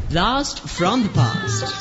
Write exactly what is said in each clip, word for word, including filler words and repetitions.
Blast from the past.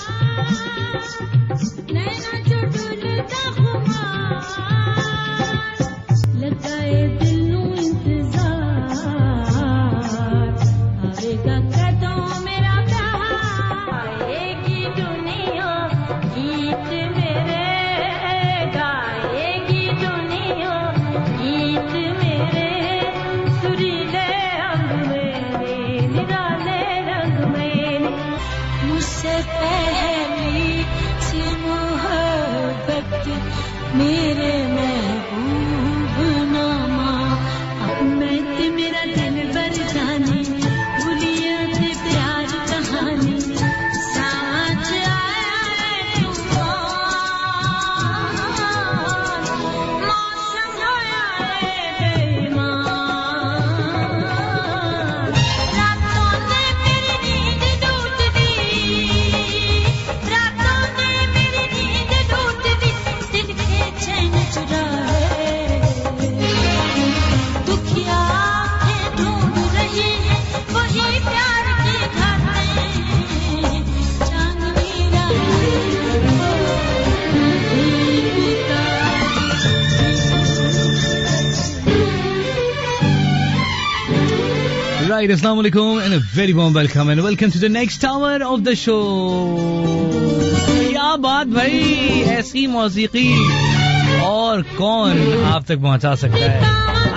Right, Assalamu alaikum and a very warm welcome and welcome to the next hour of the show. क्या बात भाई, ऐसी मौसीकी और कौन आप तक पहुंचा सकता है?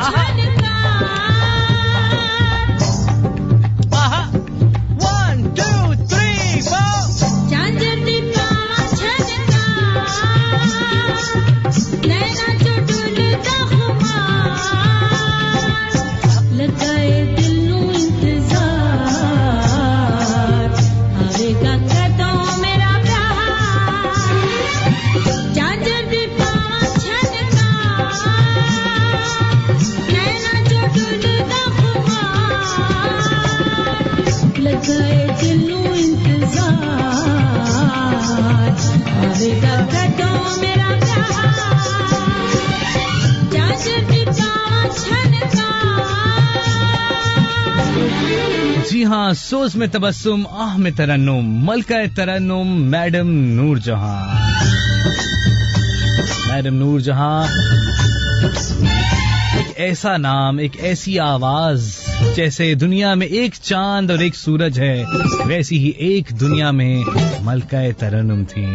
जी हाँ, सोच में तबसम, आह में तरन्नुम, मलका-ए-तरन्नुम, मैडम नूर जहां। मैडम नूर जहां एक ऐसा नाम, एक ऐसी आवाज, जैसे दुनिया में एक चांद और एक सूरज है, वैसी ही एक दुनिया में मलका-ए-तरन्नुम थी।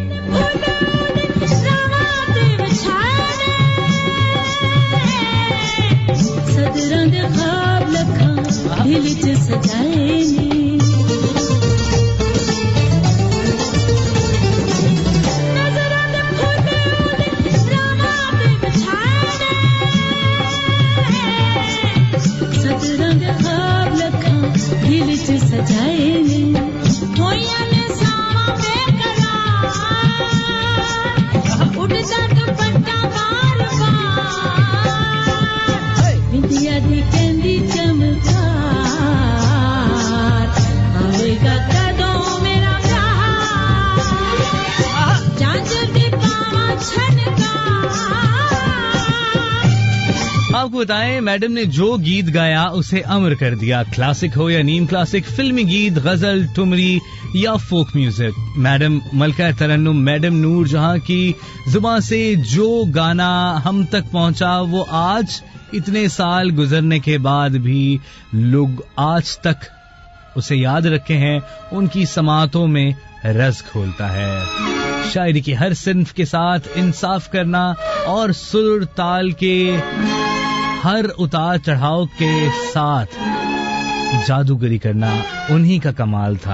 आपको बताएं, मैडम ने जो गीत गाया उसे अमर कर दिया। क्लासिक हो या नीम क्लासिक, फिल्मी गीत, गजल, ठुमरी या फोक म्यूजिक, मैडम मलका-ए-तरन्नुम, मैडम नूर जहां की जुबान से जो गाना हम तक पहुंचा, वो आज इतने साल गुजरने के बाद भी लोग आज तक उसे याद रखे हैं। उनकी समातों में रस खोलता है। शायरी की हर सिन्फ के साथ इंसाफ करना और सुर ताल के हर उतार चढ़ाव के साथ जादूगरी करना उन्हीं का कमाल था।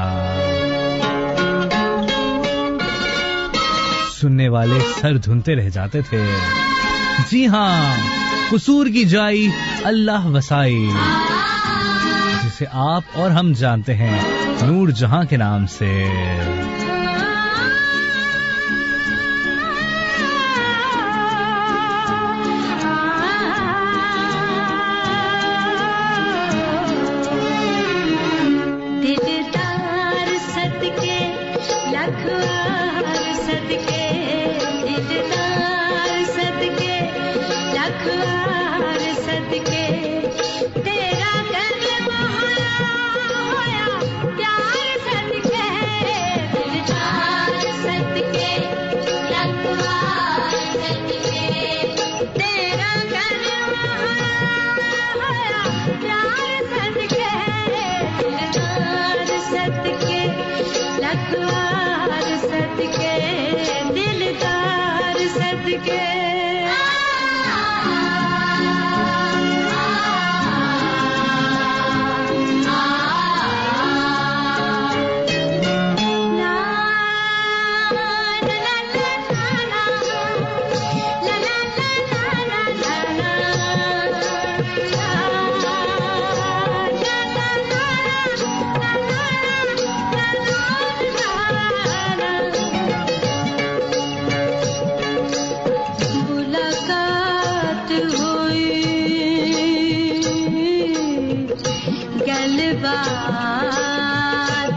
सुनने वाले सर धुनते रह जाते थे। जी हाँ, कसूर की जाई अल्लाह वसाई, जिसे आप और हम जानते हैं नूर जहां के नाम से। तेरा गले मोहरा होया प्यार सदके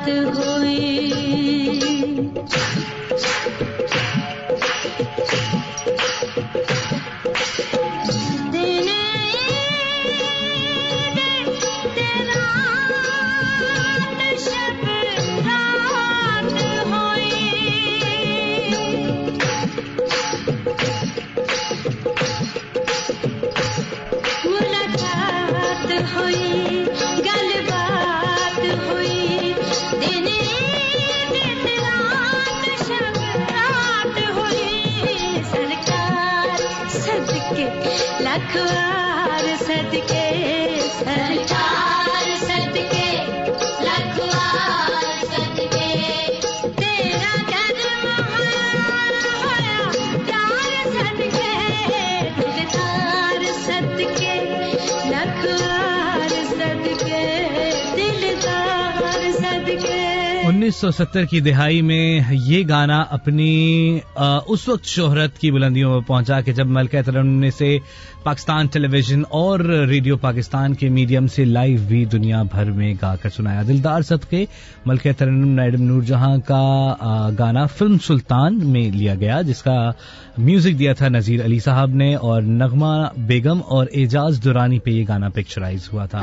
उन्नीस सौ सत्तर की दिहाई में ये गाना अपनी आ, उस वक्त शोहरत की बुलंदियों पर पहुंचा कि जब मलका-ए-तरन्नुम ने से पाकिस्तान टेलीविजन और रेडियो पाकिस्तान के मीडियम से लाइव भी दुनिया भर में गाकर सुनाया। दिलदार सदके मलका-ए-तरन्नुम मैडम नूर जहां का आ, गाना फिल्म सुल्तान में लिया गया, जिसका म्यूजिक दिया था नजीर अली साहब ने और नगमा बेगम और एजाज दुरानी पे ये गाना पिक्चराइज हुआ था।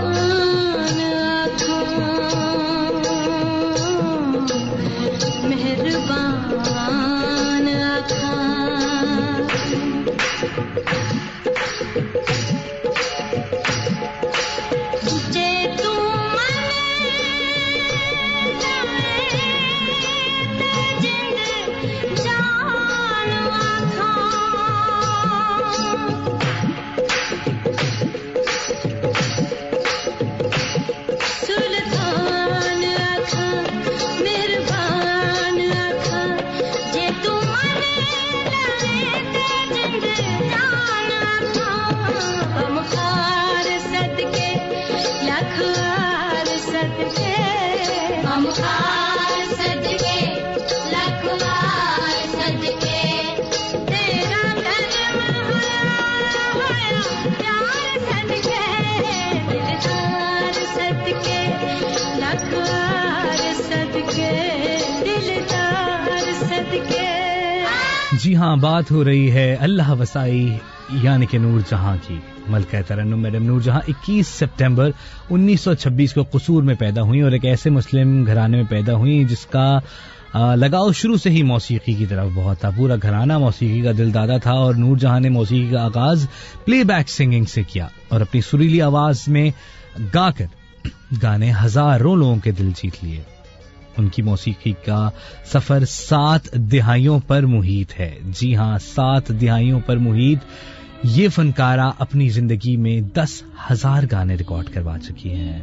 जी हाँ, बात हो रही है अल्लाह वसाई यानी कि नूर जहां की। मलका-ए-तरन्नुम मैडम नूर जहां इक्कीस सितंबर उन्नीस सौ छब्बीस को कसूर में पैदा हुई और एक ऐसे मुस्लिम घराने में पैदा हुई जिसका आ, लगाव शुरू से ही मौसीकी की तरफ बहुत था। पूरा घराना मौसीकी का दिलदादा था और नूर जहां ने मौसीकी का आगाज प्लेबैक सिंगिंग से किया और अपनी सुरीली आवाज में गाकर गाने हजारों लोगों के दिल जीत लिए। उनकी मौसीकी का सफर सात दिहाइयों पर मुहित है। जी हाँ, सात दिहाइयों पर मुहित ये फनकारा अपनी जिंदगी में दस हजार गाने रिकॉर्ड करवा चुकी हैं।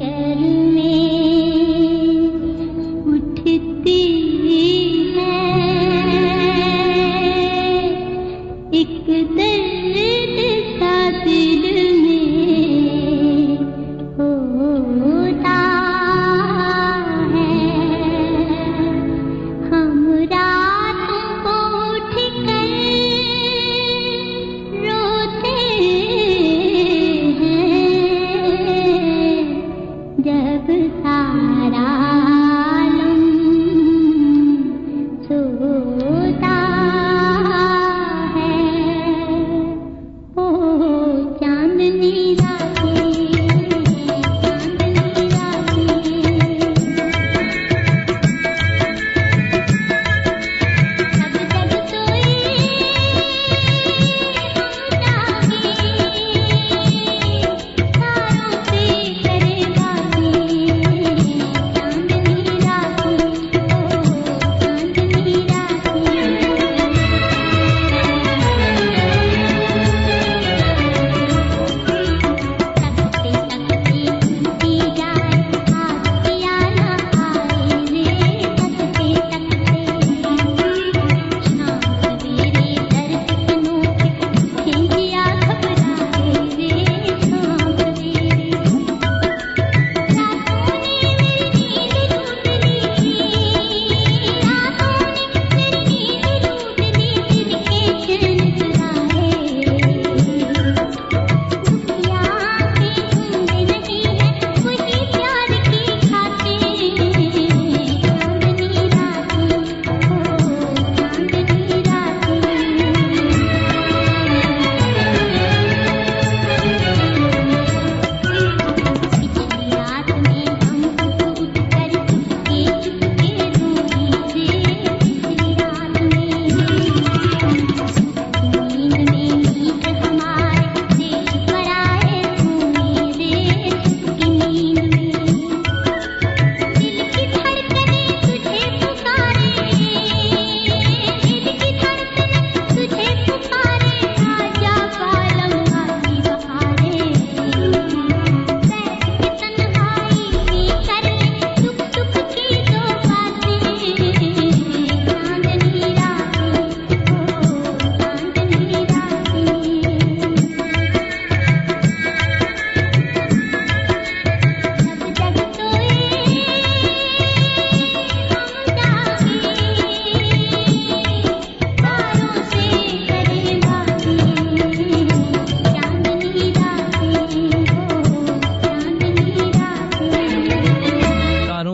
उठती है एक दर्द सा दिल में होता है, हम रात को उठ कर रोते हैं जब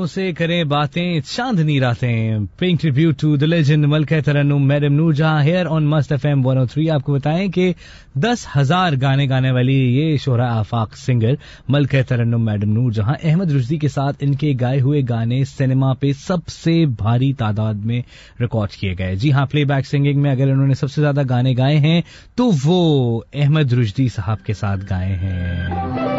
से करें बातें चांदनी रातें, paying tribute to the legend मलका-ए-तरन्नुम madam Noor Jahan here on must FM one o three. आपको बताएं कि दस हजार गाने गाने वाली ये शोहरा आफाक सिंगर मलका-ए-तरन्नुम मैडम नूर जहां अहमद रुश्दी के साथ इनके गाए हुए गाने सिनेमा पे सबसे भारी तादाद में रिकॉर्ड किए गए। जी हाँ, प्लेबैक सिंगिंग में अगर इन्होंने सबसे ज्यादा गाने गाए हैं तो वो अहमद रुश्दी साहब के साथ गाए हैं।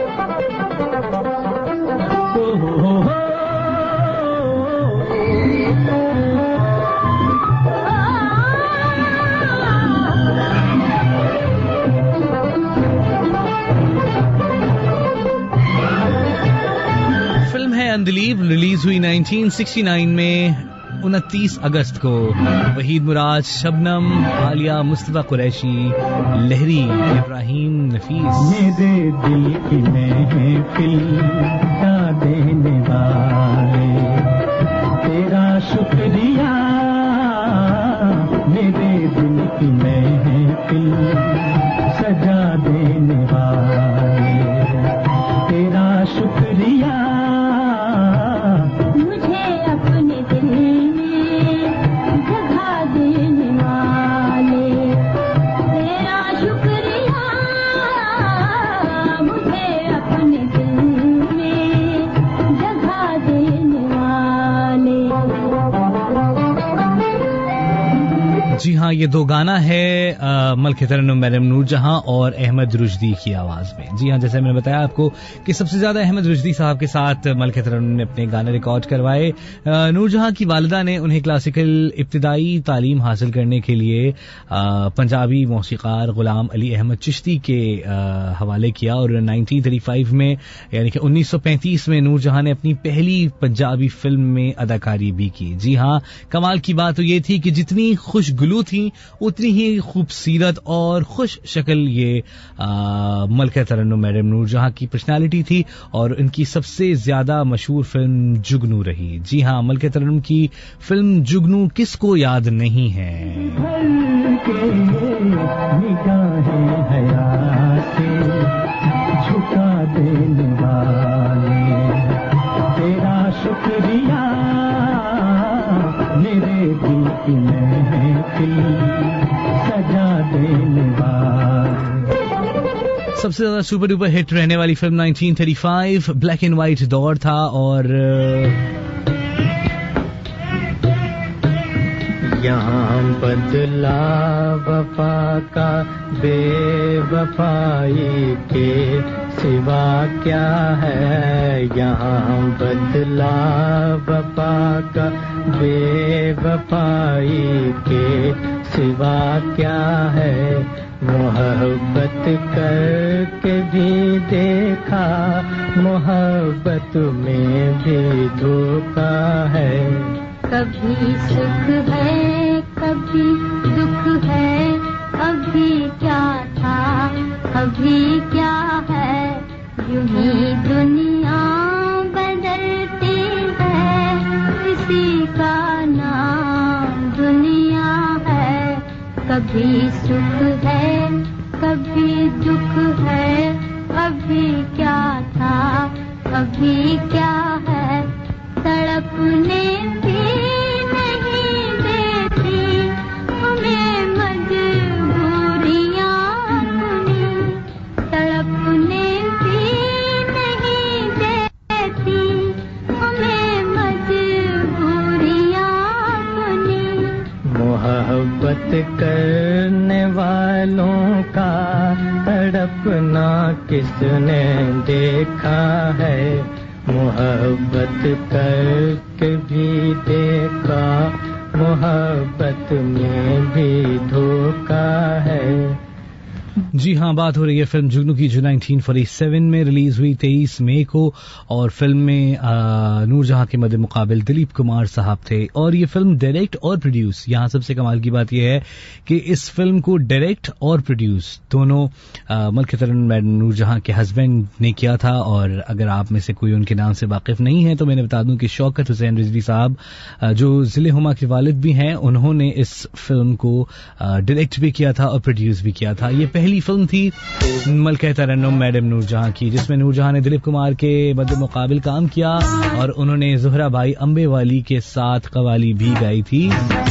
फिल्म है अंदलीब, रिलीज हुई नाइनटीन सिक्सटी नाइन में उनतीस अगस्त को। वहीद मुराद, शबनम, आलिया, मुस्तफा कुरैशी, लहरी, इब्राहिम नफीस। मेरे दिल की महफिल का देने वाले तेरा शुक्रिया, मेरे दिल की महफिल सजा देने वाले तेरा शुक्रिया, मुझे अपने दिल में जगह देने वाले तेरा शुक्रिया, मुझे अपने दिल में जगह देने वाले। जी हाँ, ये दो गाना है मलका-ए-तरन्नुम मैडम नूर जहां और अहमद रुश्दी की आवाज में। जी हाँ, जैसे मैंने बताया आपको कि सबसे ज्यादा अहमद रुश्दी साहब के साथ मलका-ए-तरन्नुम ने अपने गाने रिकॉर्ड करवाए। नूर जहां की वालिदा ने उन्हें क्लासिकल इब्तिदाई तालीम हासिल करने के लिए पंजाबी मौसीकार गुलाम अली अहमद चिश्ती के हवाले किया और नाइनटीन थर्टी फाइव में यानी कि उन्नीस सौ पैंतीस में नूर जहां ने अपनी पहली पंजाबी फिल्म में अदाकारी भी की। जी हाँ, कमाल की बात तो ये थी कि जितनी खुशगुलू थी उतनी ही खूबसूरत और खुश शक्ल ये मलका-ए-तरन्नुम मैडम नूर जहां की पर्सनालिटी थी और इनकी सबसे ज्यादा मशहूर फिल्म जुगनू रही। जी हाँ, मलका-ए-तरन्नुम की फिल्म जुगनू किसको याद नहीं है। झुका देने वाले तेरा शुक्रिया, मेरे दिल की महफिल सजा देने वाले। सबसे ज्यादा सुपर डुपर हिट रहने वाली film nineteen thirty five, black and white दौर था और यहाँ बदला वफा का बेवफाई के सिवा क्या है, यहाँ बदला वफा का बेवफाई के सिवा क्या है, मोहब्बत करके भी देखा मोहब्बत में भी धोखा है। कभी सुख है कभी दुख है, अभी क्या था अभी क्या है, यूं ही दुनिया बदलती है, किसी का नाम दुनिया है। कभी सुख है कभी दुख है, अभी क्या था अभी क्या है, तड़पने करने वालों का तड़पना किसने देखा है, मोहब्बत करके भी देखा मोहब्बत में भी धोखा है। जी हाँ, बात हो रही है फिल्म जुगनू की जो नाइनटीन फोर्टी सेवन में रिलीज हुई तेईस मई को और फिल्म में नूर जहां के मद्दे मुकाबिल दिलीप कुमार साहब थे और ये फिल्म डायरेक्ट और प्रोड्यूस, यहाँ सबसे कमाल की बात यह है कि इस फिल्म को डायरेक्ट और प्रोड्यूस दोनों मलका-ए-तरन्नुम मैडम नूर जहां के हस्बैंड ने किया था। और अगर आप में से कोई उनके नाम से वाकिफ नहीं है तो मैंने बता दूं कि शौकत हुसैन रिजवी साहब जो जिले हुमा के वालिद भी हैं, उन्होंने इस फिल्म को डायरेक्ट भी किया था और प्रोड्यूस भी किया था। ये पहली फिल्म थी मलका-ए-तरन्नुम मैडम नूर जहां की, जिसमें नूर जहां ने दिलीप कुमार के मद्दे मुकाबिल काम किया और उन्होंने ज़ुहरा भाई अम्बेवाली के साथ कवाली भी गाई थी।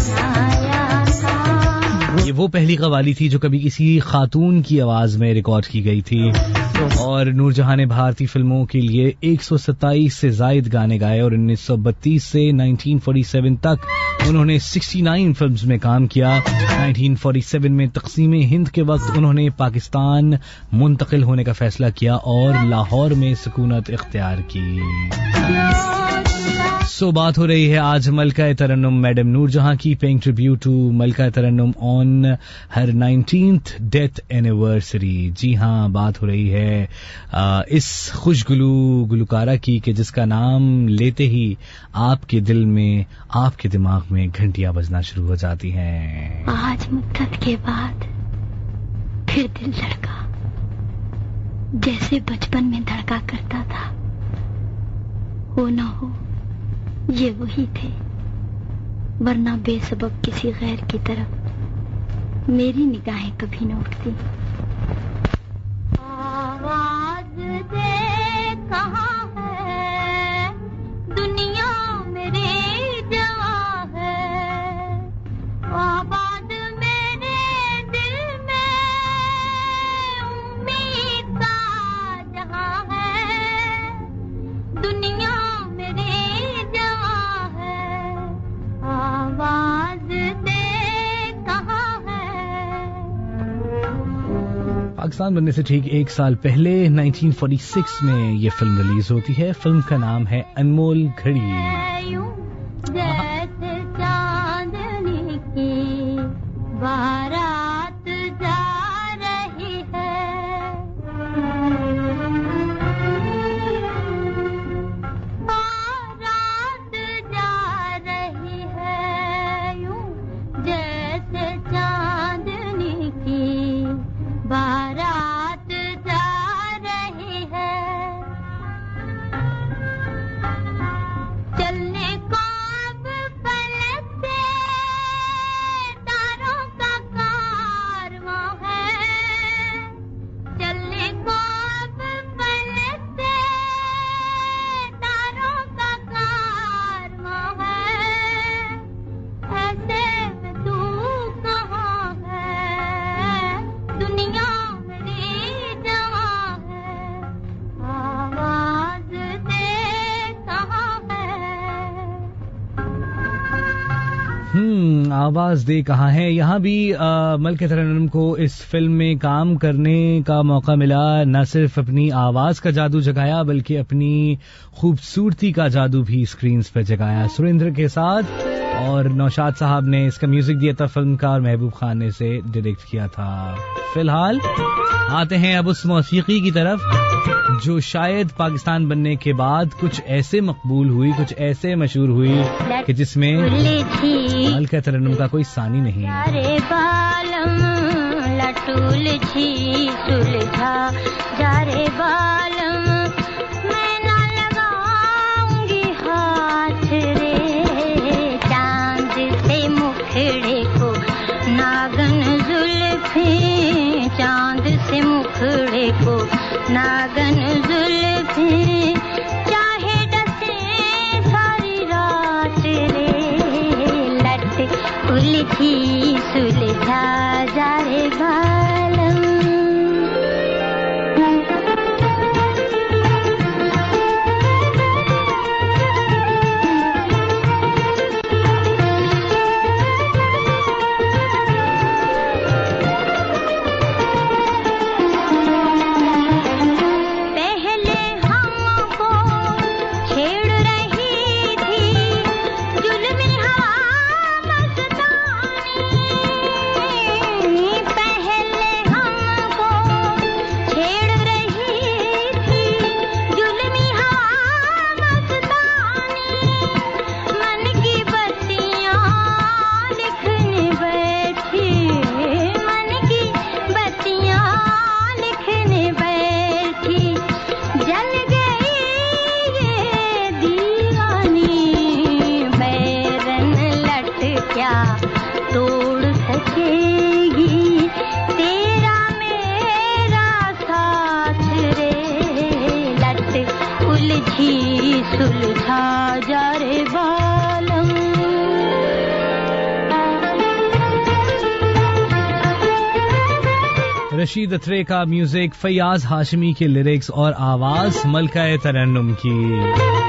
ये वो पहली कवाली थी जो कभी किसी खातून की आवाज में रिकॉर्ड की गई थी। और नूर जहां ने भारतीय फिल्मों के लिए एक सौ सत्ताईस से जायद गाने गाए और उन्नीस सौ बत्तीस से उन्नीस सौ सैंतालीस तक उन्होंने उनहत्तर फिल्म्स में काम किया। उन्नीस सौ सैंतालीस में तकसीम हिंद के वक्त उन्होंने पाकिस्तान मुंतकिल होने का फैसला किया और लाहौर में सुकूनत इख्तियार की। सो बात हो रही है आज मलका-ए-तरन्नुम मैडम नूर जहां की, पेइंग ट्रिब्यूट टू मलका-ए-तरन्नुम on her nineteenth death anniversary. जी हाँ, बात हो रही है आ, इस खुशगुलू गुलकारा की कि जिसका नाम लेते ही आपके दिल में, आपके दिमाग में घंटियां बजना शुरू हो जाती हैं। आज मुद्दत के बाद फिर दिल धड़का, जैसे बचपन में धड़का करता था। हो ना हो ये वही थे, वरना बेसबब किसी गैर की तरफ मेरी निगाहें कभी न उठती। आवाज दे कहाँ है, दुनिया मेरी जवां है। आबाद मेरे दिल में उम्मीद का जहां है, दुनिया पाकिस्तान बनने से ठीक एक साल पहले उन्नीस सौ छियालीस में ये फिल्म रिलीज होती है। फिल्म का नाम है अनमोल घड़ी। जैसे चांदनी की बारात जा रही है, बारात जा रही है यूं, जैसे चांदनी की बारात जा रही है। चलने को अब पलटते तारों का कारवां है, चलने को अब पलटते तारों का कारवां है। ऐसे में तू कहाँ है, दुनिया मेरी जवां है। आवाज दे कहाँ है। हम्म आवाज दे कहाँ है। यहाँ भी मलका-ए-तरन्नुम को इस फिल्म में काम करने का मौका मिला। न सिर्फ अपनी आवाज का जादू जगाया बल्कि अपनी खूबसूरती का जादू भी स्क्रीन पर जगाया सुरेंद्र के साथ। और नौशाद साहब ने इसका म्यूजिक दिया था फिल्म का और महबूब खान ने इसे डायरेक्ट किया था। फिलहाल आते हैं अब उस मौसीकी की तरफ जो शायद पाकिस्तान बनने के बाद कुछ ऐसे मकबूल हुई, कुछ ऐसे मशहूर हुई कि जिसमें मलका-ए-तरन्नुम का कोई सानी नहीं। अरे बालम लटूल छी सुलझा जा रे बालम, मैं ना लगाऊंगी हाथ रे चांद से मुखड़े को, नागन जुल्फें चांद से मुखड़े को, नागन जुल्फें चाहे डसे सारी रात रे, लट उलझी सुलझा जा रे बालम। तोड़ सकेगी तेरा मेरा रशीद अत्रे का म्यूजिक, फैयाज हाशमी के लिरिक्स और आवाज मलका-ए-तरन्नुम की।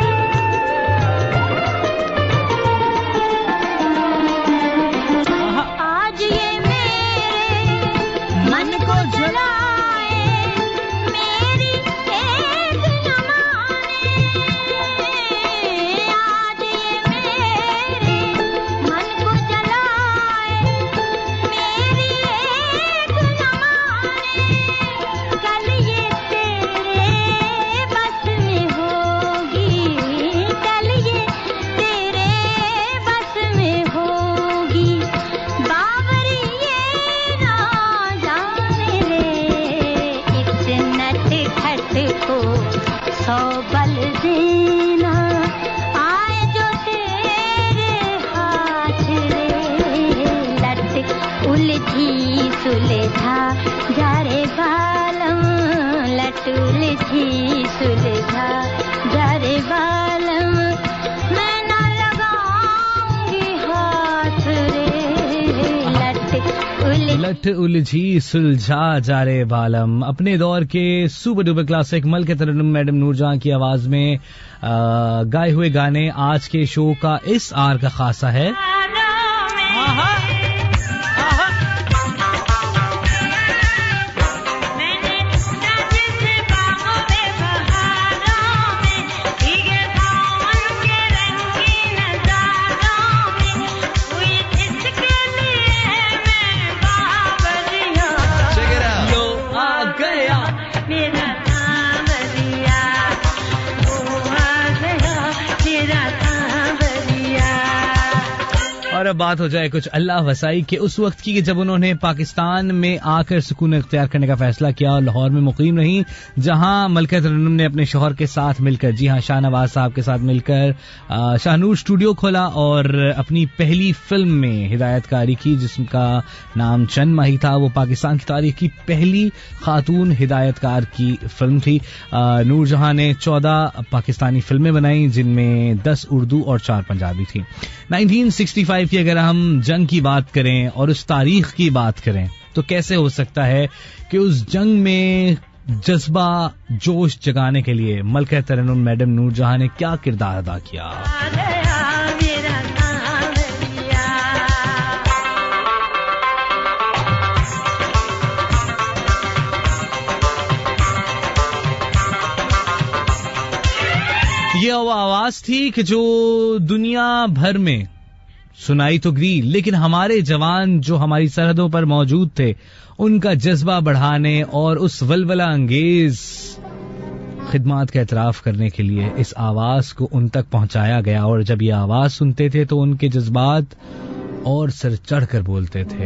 लट उलझी सुलझा जा रे बालम, अपने दौर के सुपर डुपर क्लासिक मलका-ए-तरन्नुम मैडम नूर जहां की आवाज में गाए हुए गाने आज के शो का इस आर का खासा है। और अब बात हो जाए कुछ अल्लाह वसाई के उस वक्त की जब उन्होंने पाकिस्तान में आकर सुकून इख्तियार करने का फैसला किया और लाहौर में मुकीम रही, जहां मलका-ए-तरन्नुम ने अपने शौहर के साथ मिलकर, जी हां शाहनवाज साहब के साथ मिलकर शाहनूर स्टूडियो खोला और अपनी पहली फिल्म में हिदायतकारी की जिसका नाम चंद माही था। वो पाकिस्तान की तारीख की पहली खातून हिदायतकार की फिल्म थी। नूर जहां ने चौदह पाकिस्तानी फिल्में बनाई जिनमें दस उर्दू और चार पंजाबी थी। नाइनटीन सिक्सटी फाइव की अगर हम जंग की बात करें और उस तारीख की बात करें तो कैसे हो सकता है कि उस जंग में जज्बा जोश जगाने के लिए मलका-ए-तरन्नुम मैडम नूर जहां ने क्या किरदार अदा किया। ये वो आवाज थी कि जो दुनिया भर में सुनाई तो गई, लेकिन हमारे जवान जो हमारी सरहदों पर मौजूद थे उनका जज्बा बढ़ाने और उस वलवला अंगेज खिदमात का एतराफ करने के लिए इस आवाज को उन तक पहुंचाया गया। और जब ये आवाज सुनते थे तो उनके जज्बात और सर चढ़कर बोलते थे।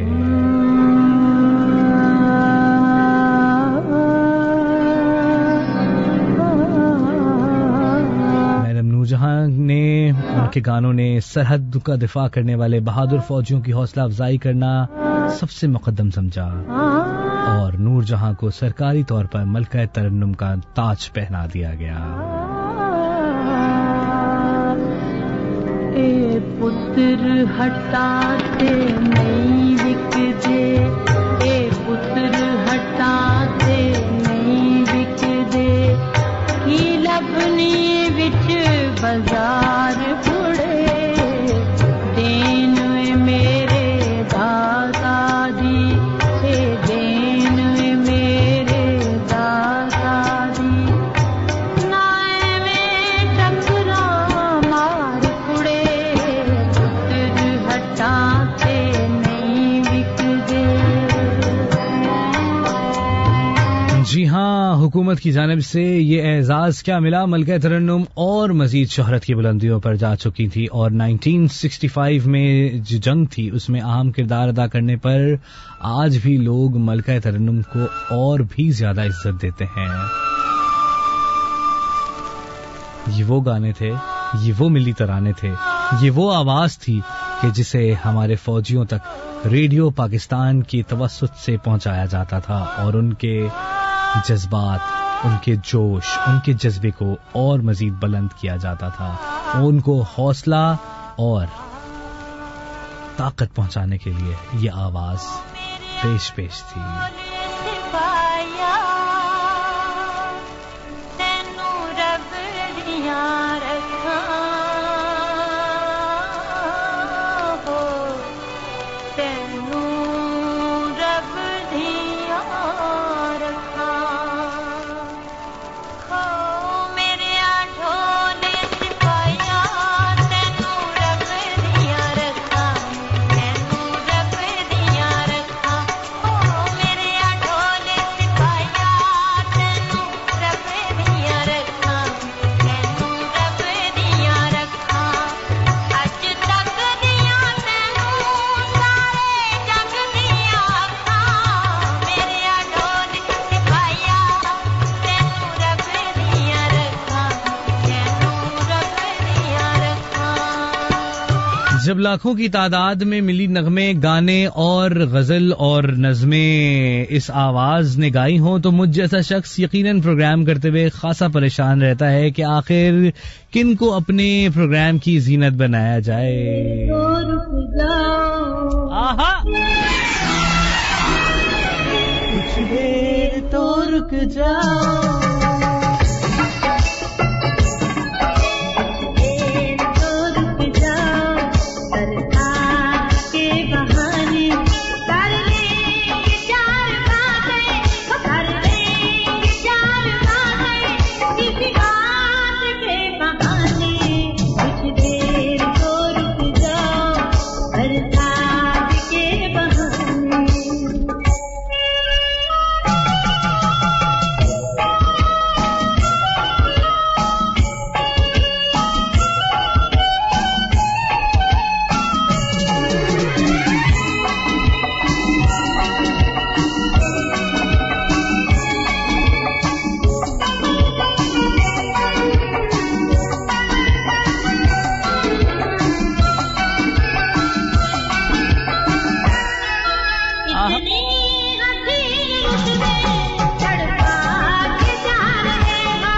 जहां ने उनके गानों ने सरहद का दिफा करने वाले बहादुर फौजियों की हौसला अफजाई करना सबसे मुकद्दम समझा और नूर जहां को सरकारी तौर पर मलका-ए-तरन्नुम का ताज पहना दिया गया। ए पुत्र हटाते नहीं बिक दे, ए पुत्र हटाते नहीं बिक दे, की लबनी विच बाजार पुड़े, देन मेरे दादा दी, हे देन मेरे दादा दी, नाए में टकरा मार पुड़े, पुत्र हटाते नहीं बिक दे। जी हाँ, हुकूमत की जानिब से ये एजाज क्या मिला, मलका-ए-तरन्नुम और मजीद शोहरत की बुलंदियों पर जा चुकी थी और नाइनटीन सिक्सटी फाइव में जो जंग थी उसमें अहम किरदार अदा करने पर आज भी लोग मलका-ए-तरन्नुम को और भी ज्यादा इज्जत देते हैं। ये वो गाने थे, ये वो मिली तराने थे, ये वो आवाज थी कि जिसे हमारे फौजियों तक रेडियो पाकिस्तान की तवस्सुत से पहुंचाया जाता था और उनके जज्बात, उनके जोश, उनके जज्बे को और मजीद बुलंद किया जाता था। उनको हौसला और ताकत पहुंचाने के लिए ये आवाज पेश पेश थी। दिया रखा हो तेनू रब दिया रखा हो मेरे ढोले सिपाहिया तेनू रब दिया रखा तेनू रब दिया रखा हो मेरे ढोले सिपाहिया तेनू रब दिया रखा तेनू रब दिया रखा अज तक दिया तेनू सारे जग दिया अखा मेरे ढोले सिपाहिया तेनू रब दिया रखा तेनू रब दिया रखा जब लाखों की तादाद में मिली नगमे गाने और गजल और नज़में इस आवाज ने गाई हों तो मुझ जैसा शख्स यकीनन प्रोग्राम करते हुए खासा परेशान रहता है कि आखिर किन को अपने प्रोग्राम की जीनत बनाया जाए। तो रुक जाओ आहा कुछ देर तो रुक जाओ देर तो रुक जाओ सरकार के बहाने कर लेंगे चार बातें कर लेंगे चार बातें किसी बात के बहाने कुछ देर तो रुक जाओ सरकार के बहाने इतनी हसीन उसमें तड़पा के जा रहे हो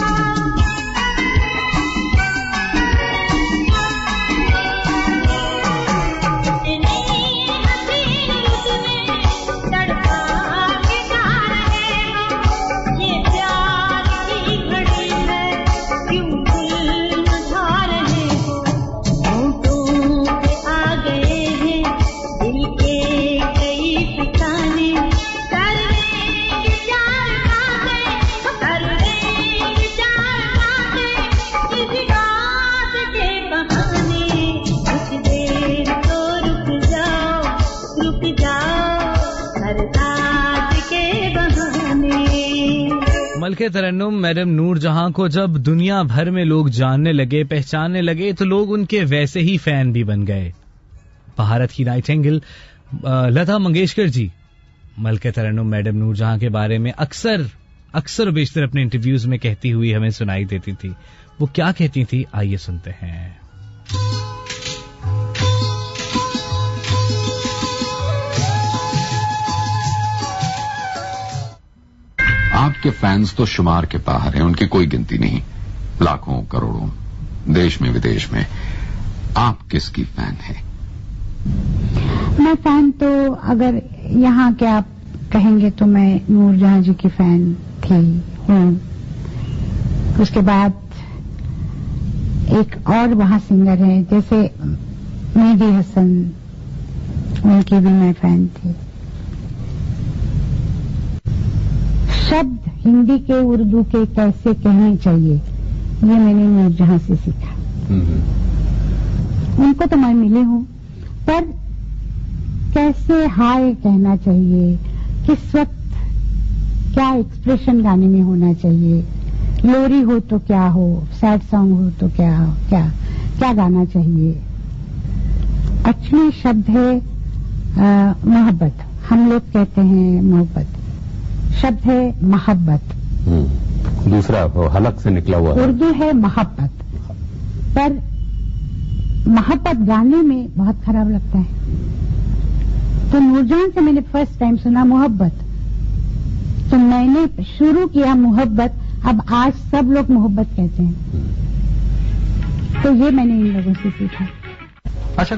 इतनी हसीन उसमें तड़पा के जा रहे हो ये प्यार की घड़ी है क्यों दिल मुझा रहे हो होठों पे आ गए हैं दिल के कई ठिकाने कर लेंगे चार बातें कर लेंगे चार बातें किसी बात के बहाने कुछ देर तो रुक जाओ रुक जाओ सरताज के बहाने मलके-ए-तरन्नुम मैडम नूर जहां को जब दुनिया भर में लोग जानने लगे पहचानने लगे तो लोग उनके वैसे ही फैन भी बन गए। भारत की नाइटिंगेल लता मंगेशकर जी मलके-ए-तरन्नुम मैडम नूर जहां के बारे में अक्सर अक्सर बेशतर अपने इंटरव्यूज में कहती हुई हमें सुनाई देती थी। वो क्या कहती थी आइए सुनते हैं। आपके फैंस तो शुमार के बाहर हैं, उनकी कोई गिनती नहीं, लाखों करोड़ों, देश में विदेश में। आप किसकी फैन हैं? मैं फैन तो अगर यहाँ के आप कहेंगे तो मैं नूर जहां जी की फैन थी हूँ। उसके बाद एक और वहाँ सिंगर है जैसे मेहदी हसन, उनकी भी मैं फैन थी। शब्द हिंदी के उर्दू के कैसे कहने चाहिए ये मैंने नूर जहां से सीखा। उनको तो मैं मिली हूँ पर कैसे हाय कहना चाहिए, किस वक्त क्या एक्सप्रेशन गाने में होना चाहिए, लोरी हो तो क्या हो, सैड सॉन्ग हो तो क्या हो, क्या क्या गाना चाहिए। एक्चुअली शब्द है मोहब्बत, हम लोग कहते हैं मोहब्बत, शब्द है मोहब्बत, दूसरा हलक से निकला हुआ उर्दू है मोहब्बत, पर मोहब्बत गाने में बहुत खराब लगता है। तो नूर जहां से मैंने फर्स्ट टाइम सुना मोहब्बत, तो मैंने शुरू किया मोहब्बत, अब आज सब लोग मोहब्बत कहते हैं, तो ये मैंने इन लोगों से सीखा। अच्छा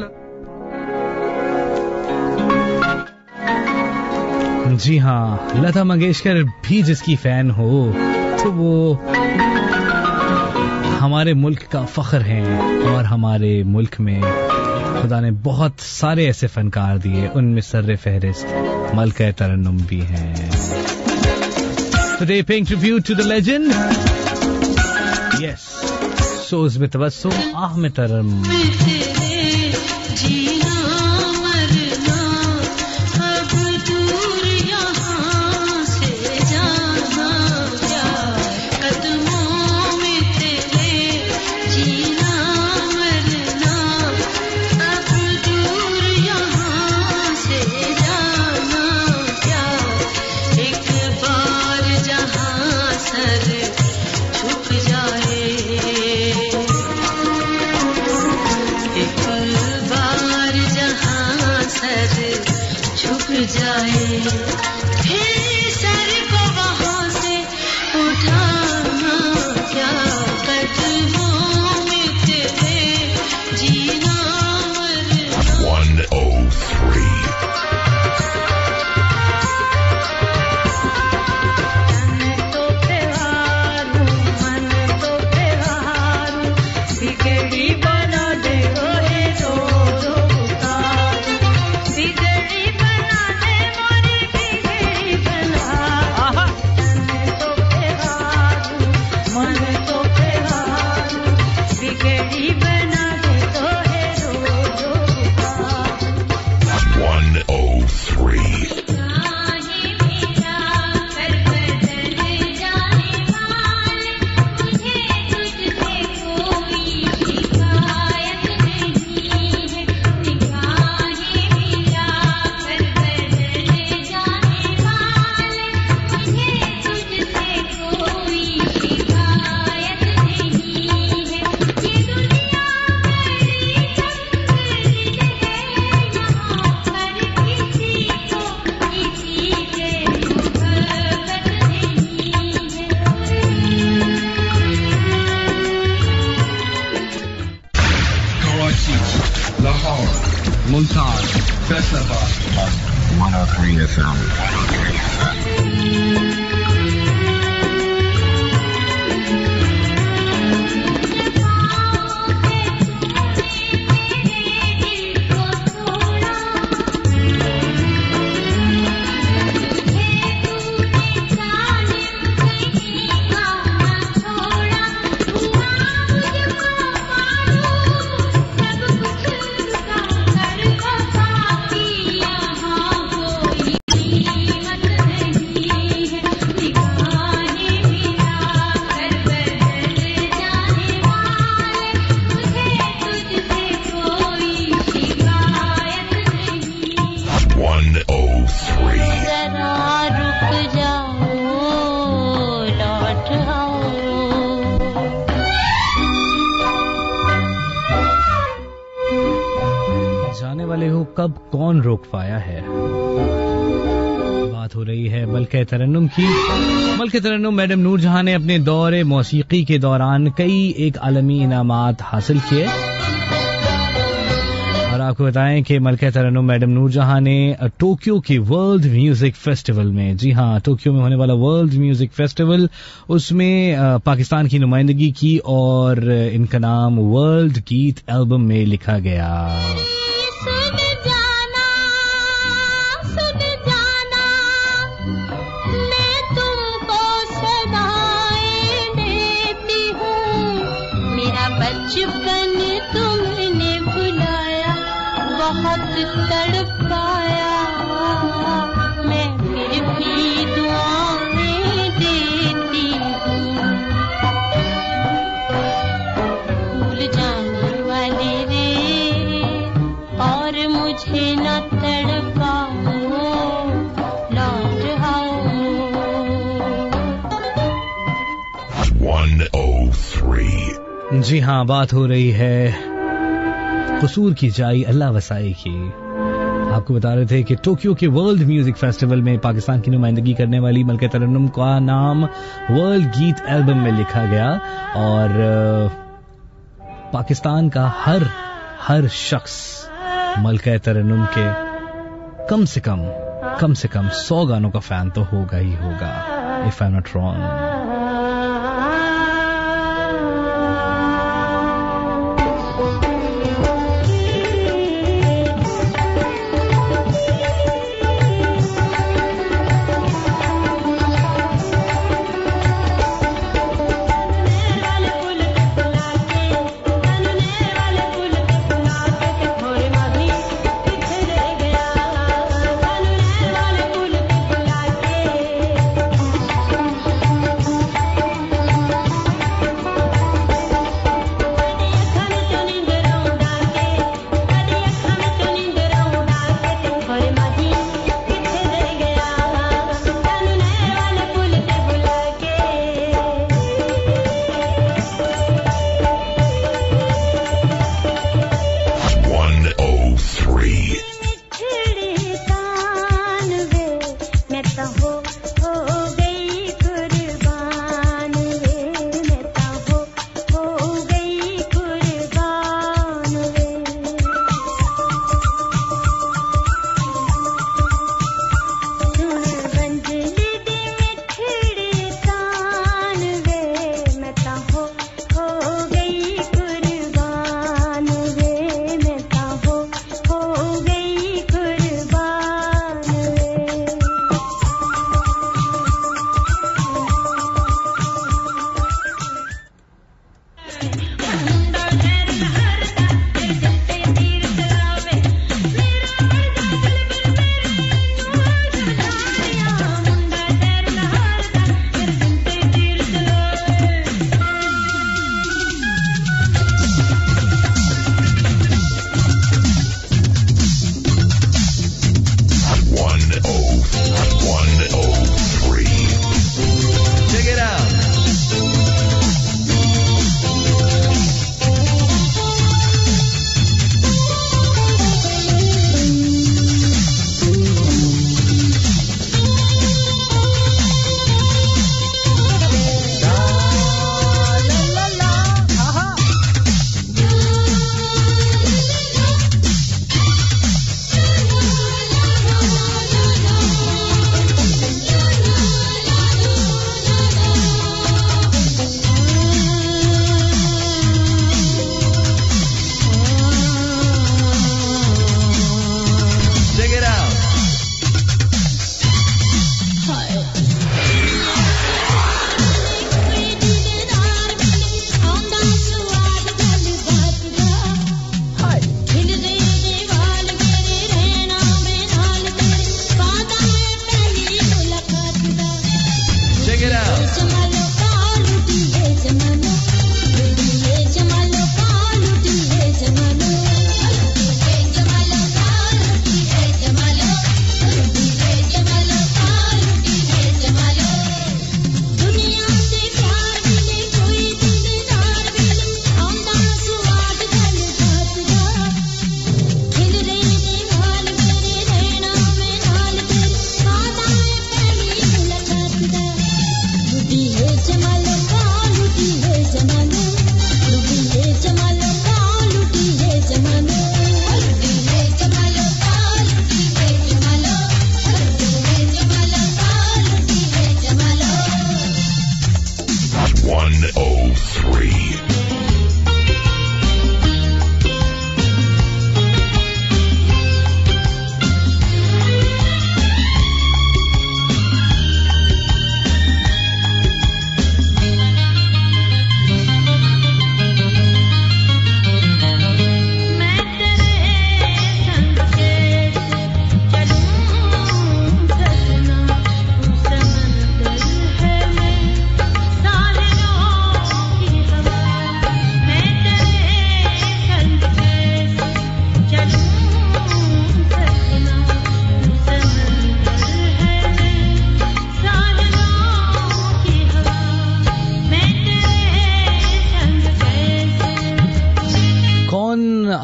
जी हाँ, लता मंगेशकर भी जिसकी फैन हो तो वो हमारे मुल्क का फख्र हैं और हमारे मुल्क में खुदा ने बहुत सारे ऐसे फनकार दिए, उनमें सर्रे फहरिस्त मलका-ए-तरन्नुम भी हैं. Today paying tribute to the legend. Yes. Soz में तबस्सुम, आह में तरन्नुम. Mukhtar, Festival, one oh three F M. कब कौन रोक पाया है. बात हो रही है मलका-ए-तरन्नुम की. मलका-ए-तरन्नुम मैडम नूर जहां ने अपने दौरे मौसीकी के दौरान कई एक आलमी इनामात हासिल किए. और आपको बताएं कि मलका-ए-तरन्नुम मैडम नूर जहां ने टोक्यो के वर्ल्ड म्यूजिक फेस्टिवल में, जी हाँ, टोक्यो में होने वाला वर्ल्ड म्यूजिक फेस्टिवल, उसमें पाकिस्तान की नुमाइंदगी की और इनका नाम वर्ल्ड गीत एल्बम में लिखा गया. बचपन तुमने भुलाया, बहुत तड़पाया, मैं फिर भी दुआएं देती हूँ. भूल जाने वाले रे और मुझे न तड़पाओ, लौट आओ. one oh three. जी हाँ, बात हो रही है कसूर की जाई अल्लाह वसाई की. आपको बता रहे थे कि टोक्यो के वर्ल्ड म्यूजिक फेस्टिवल में पाकिस्तान की नुमाइंदगी करने वाली मलका-ए-तरन्नुम का नाम वर्ल्ड गीत एल्बम में लिखा गया. और पाकिस्तान का हर हर शख्स मलका-ए-तरन्नुम के कम से कम कम से कम सौ गानों का फैन तो होगा ही होगा, if I am not wrong.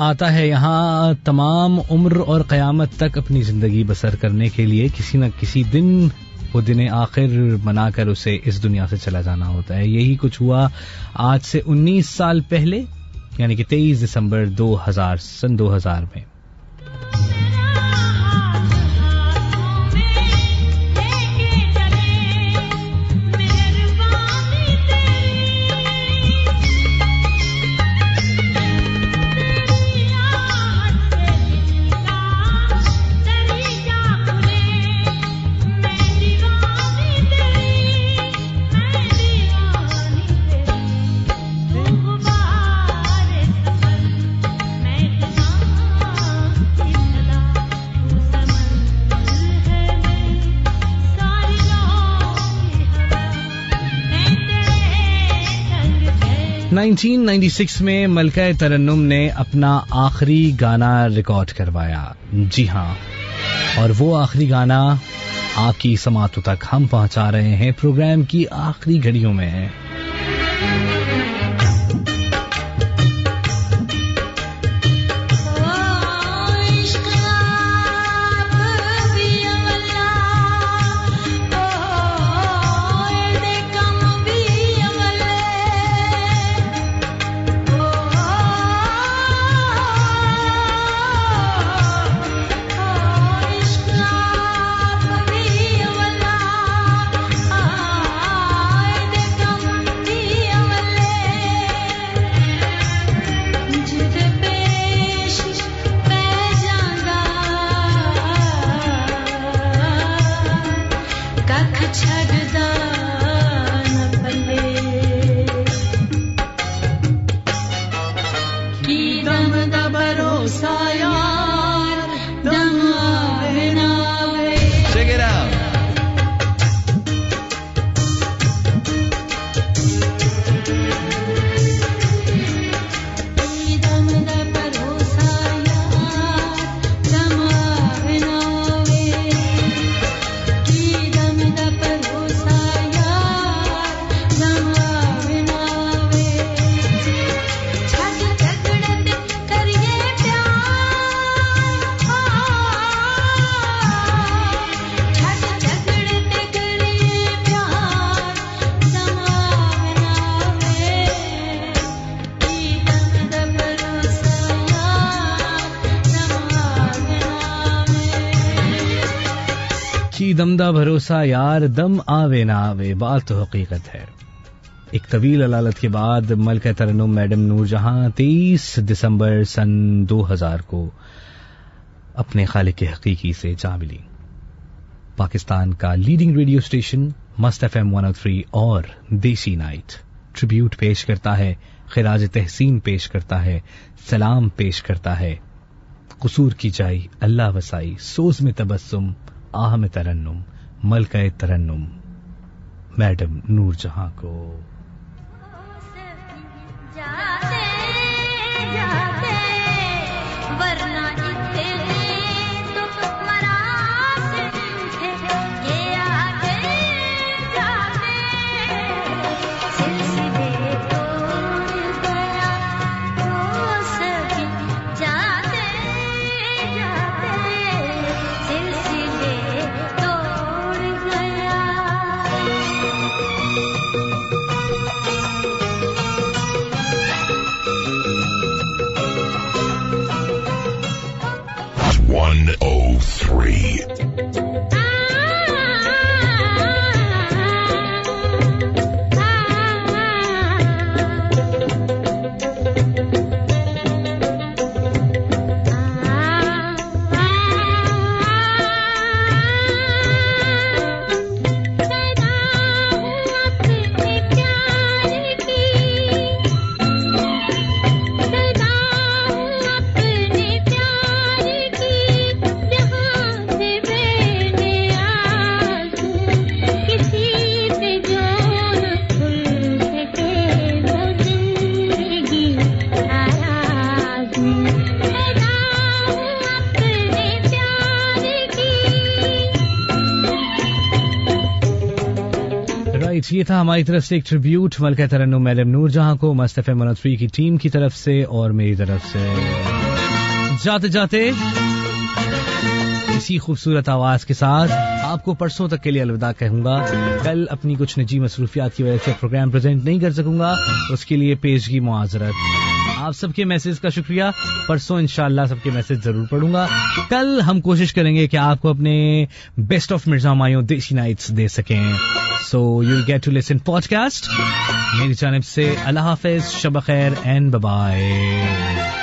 आता है यहाँ तमाम उम्र और क़यामत तक अपनी जिंदगी बसर करने के लिए। किसी न किसी दिन वो दिन आखिर मनाकर उसे इस दुनिया से चला जाना होता है। यही कुछ हुआ आज से उन्नीस साल पहले, यानी कि तेईस दिसंबर दो हज़ार सन दो हज़ार में। उन्नीस सौ छियानवे में मलका-ए-तरन्नुम ने अपना आखिरी गाना रिकॉर्ड करवाया, जी हाँ, और वो आखिरी गाना आपकी समातों तक हम पहुंचा रहे हैं प्रोग्राम की आखिरी घड़ियों में। दमदा भरोसा यार दम आवे ना आवे, बात तो हकीकत है। एक तवील अलालत के बाद मलका-ए-तरन्नुम मैडम नूर जहां तेईस दिसंबर सन दो हज़ार को अपने खालिक के हकीकी से जा मिली। पाकिस्तान का leading radio station Mast F M एक सौ तीन और देसी नाइट ट्रिब्यूट पेश करता है, खिराज तहसीन पेश करता है, सलाम पेश करता है। कसूर की जाई अल्लाह वसाई, सोज में तबसम आह में तरन्नुम, मलका-ए-तरन्नुम मैडम नूर जहां को। जाते जाते वरना इतने तो मरासिम थे, ये आगे जाते सिलसिले तोड़ गया, वो सभी जाते जाते सिलसिले तोड़ गया। one oh three. ये था हमारी तरफ से एक ट्रिब्यूट मलका-ए-तरन्नुम मैडम नूर जहां को मस्त एफ एम एक सौ तीन की टीम की तरफ से और मेरी तरफ से। जाते जाते इसी खूबसूरत आवाज के साथ आपको परसों तक के लिए अलविदा कहूंगा। कल अपनी कुछ निजी मसरूफियात की वजह से प्रोग्राम प्रेजेंट नहीं कर सकूंगा, उसके लिए पेशगी मुआजरत। आप सबके मैसेज का शुक्रिया। परसों इंशाल्लाह सबके मैसेज जरूर पढ़ूंगा। कल हम कोशिश करेंगे कि आपको अपने बेस्ट ऑफ मिर्जा मायूं देसी नाइट्स दे सकें। So you will get to listen podcast. मेरी जानिब से अल्लाह हाफिज, शब खैर एंड बाय बाय।